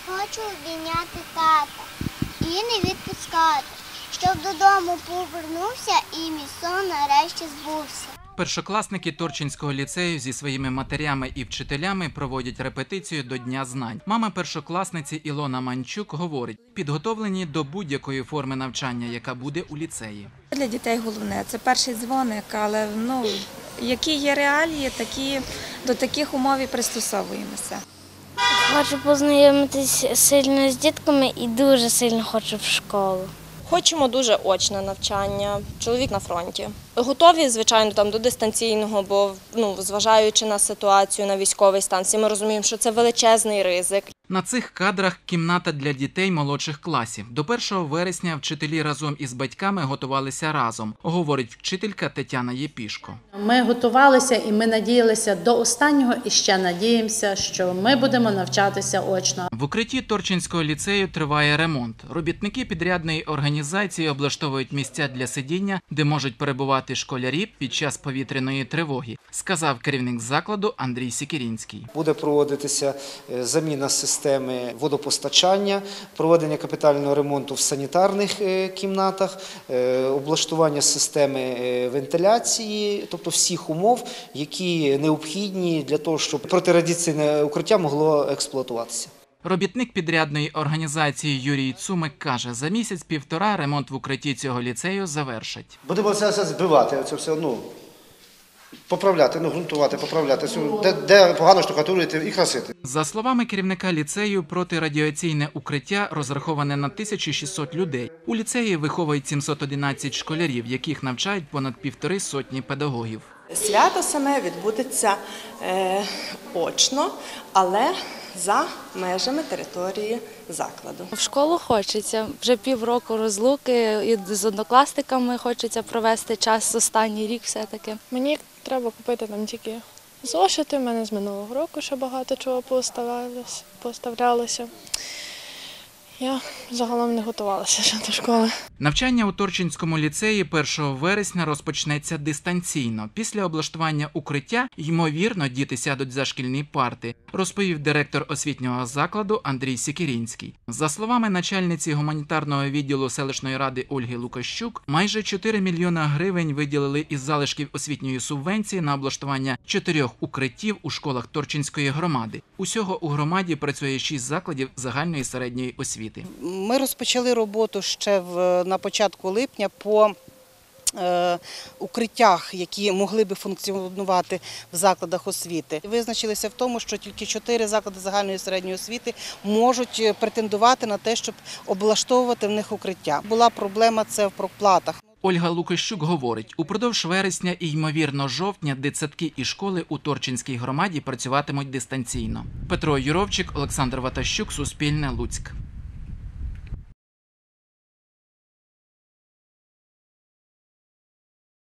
Хочу обійняти тата і не відпускати, щоб додому повернувся і мій сон нарешті збувся. Першокласники Торчинського ліцею зі своїми матерями і вчителями проводять репетицію до Дня знань. Мама першокласниці Ілона Манчук говорить, підготовлені до будь-якої форми навчання, яка буде у ліцеї. Для дітей головне – це перший дзвоник, але які є реалії, до таких умов і пристосовуємося. Хочу познайомитися сильно з дітками і дуже сильно хочу в школу. Хочемо дуже очне навчання, чоловік на фронті. Готові, звичайно, до дистанційного, бо зважаючи на ситуацію, на військовий стан, всі ми розуміємо, що це величезний ризик. На цих кадрах кімната для дітей молодших класів. До 1 вересня вчителі разом із батьками готувалися разом, говорить вчителька Тетяна Єпішко. Ми готувалися і ми надіялися до останнього і ще надіємося, що ми будемо навчатися очно. В укритті Торчинського ліцею триває ремонт. Робітники підрядної організації облаштовують місця для сидіння, де можуть перебувати школярі під час повітряної тривоги, сказав керівник закладу Андрій Сікірінський. Буде проводитися заміна системи водопостачання, проведення капітального ремонту в санітарних кімнатах, облаштування системи вентиляції, тобто всіх умов, які необхідні для того, щоб протирадіаційне укриття могло експлуатуватися. Робітник підрядної організації Юрій Цумик каже, за місяць-півтора ремонт в укритті цього ліцею завершать. Будемо це все збивати, це все, поправляти, ґрунтувати, поправляти, де погано штукатурити і красити. За словами керівника ліцею, протирадіаційне укриття розраховане на 1600 людей. У ліцеї виховують 711 школярів, яких навчають понад 150 педагогів. Свято саме відбудеться очно, але за межами території закладу. В школу хочеться. Вже півроку розлуки, і з однокласниками хочеться провести час, останній рік все-таки. Мені треба купити там тільки зошити, в мене з минулого року ще багато чого поставлялося. Я загалом не готувалася ще до школи. Навчання у Торчинському ліцеї 1 вересня розпочнеться дистанційно. Після облаштування укриття, ймовірно, діти сядуть за шкільні парти, розповів директор освітнього закладу Андрій Сікірінський. За словами начальниці гуманітарного відділу селищної ради Ольги Лукащук, майже 4 мільйона гривень виділили із залишків освітньої субвенції на облаштування 4 укриттів у школах Торчинської громади. Усього у громаді працює 6 закладів загальної і середньої освіти. Ми розпочали роботу ще на початку липня по укриттях, які могли би функціонувати в закладах освіти. Визначилися в тому, що тільки 4 заклади загальної і середньої освіти можуть претендувати на те, щоб облаштовувати в них укриття. Була проблема – це в проплатах. Ольга Лукащук говорить, упродовж вересня і, ймовірно, жовтня дитсадки і школи у Торчинській громаді працюватимуть дистанційно. Петро Юровчик, Олександр Ватащук, Суспільне, Луцьк.